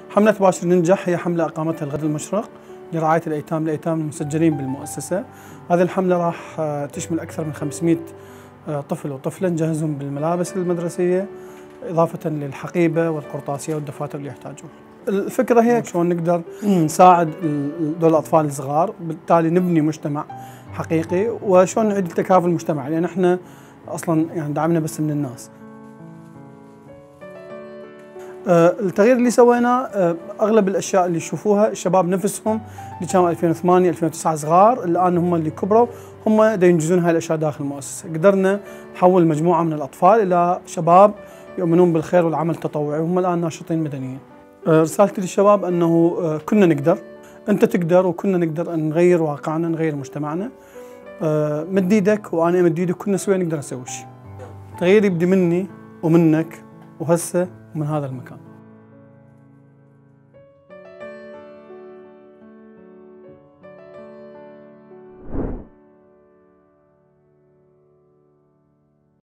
حملة باشر ننجح هي حملة أقامتها الغد المشرق لرعاية الأيتام المسجلين بالمؤسسة. هذه الحملة راح تشمل أكثر من 500 طفل وطفلة، نجهزهم بالملابس المدرسية إضافة للحقيبة والقرطاسية والدفاتر اللي يحتاجوها. الفكرة هي شلون نقدر نساعد دول الأطفال الصغار، بالتالي نبني مجتمع حقيقي، وشلون نعيد التكافل المجتمعي، لأن احنا أصلا يعني دعمنا بس من الناس. التغيير اللي سويناه اغلب الاشياء اللي تشوفوها الشباب نفسهم اللي كانوا 2008 2009 صغار الان هم اللي كبروا، هم دا ينجزون هاي الاشياء داخل المؤسسه. قدرنا نحول مجموعه من الاطفال الى شباب يؤمنون بالخير والعمل التطوعي، وهم الان ناشطين مدنيين. رسالتي للشباب انه كنا نقدر، انت تقدر، وكنا نقدر ان نغير واقعنا، نغير مجتمعنا. مد ايدك وانا امد ايدي، كنا سويا نقدر نسوي شيء. التغيير يبدي مني ومنك وهسه ومن هذا المكان.